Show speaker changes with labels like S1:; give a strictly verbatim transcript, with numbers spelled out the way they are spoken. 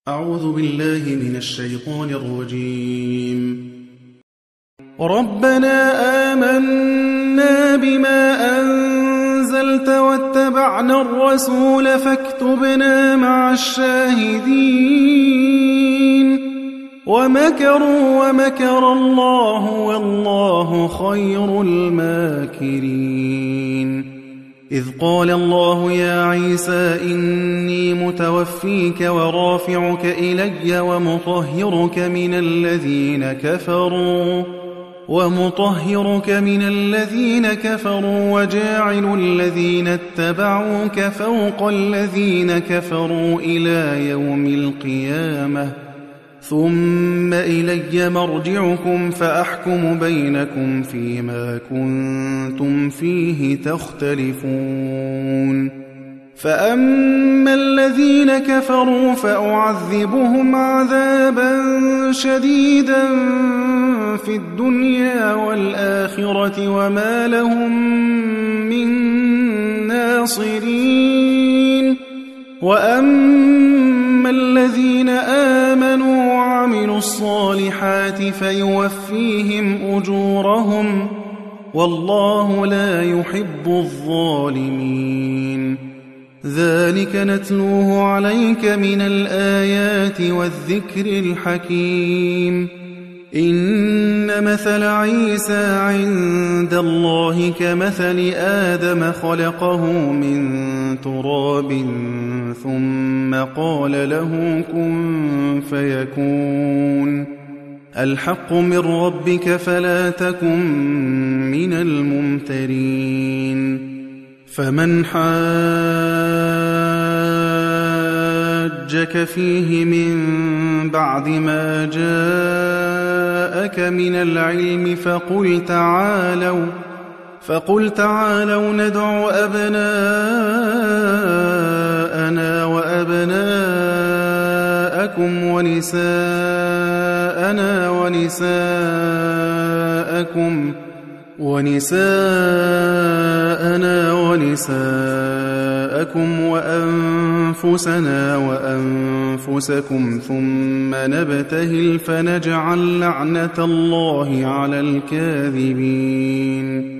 S1: أعوذ بالله من الشيطان الرجيم. ربنا آمنا بما أنزلت واتبعنا الرسول فاكتبنا مع الشاهدين. ومكروا ومكر الله والله خير الماكرين. إذ قال الله يا عيسى إني متوفيك ورافعك إلي ومطهرك من الذين كفروا ومطهرك من الذين كفروا وجاعل الذين اتبعوك فوق الذين كفروا إلى يوم القيامة ثم إلي مرجعكم فأحكم بينكم فيما كنتم فيه تختلفون. فأما الذين كفروا فأعذبهم عذابا شديدا في الدنيا والآخرة وما لهم من ناصرين. وأما الذين آمنوا وعملوا الصالحات فيوفيهم أجورهم والله لا يحب الظالمين. ذلك نتلوه عليك من الآيات والذكر الحكيم. إن مثل عيسى عند الله كمثل آدم خلقه من تراب ثم قال له كن فيكون. الحق من ربك فلا تكن من الممترين. فمن حاجك فيه من بعد ما جاءك من العلم فقل تعالوا فقل تعالوا ندع أبناءنا وأبناءكم ونساءنا ونساءكم ونساءنا ونساءكم وأنفسنا وأنفسكم ثم نبتهل فنجعل لعنة الله على الكاذبين.